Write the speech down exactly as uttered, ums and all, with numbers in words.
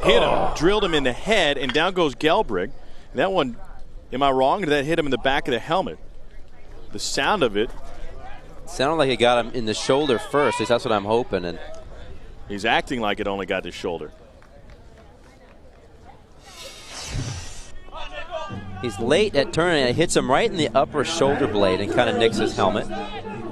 hit him, drilled him in the head, and down goes Gelbrich. That one, am I wrong? Did that hit him in the back of the helmet? The sound of it. Sounded like it got him in the shoulder first. At least that's what I'm hoping. And he's acting like it only got his shoulder. He's late at turning. It hits him right in the upper shoulder blade and kind of nicks his helmet.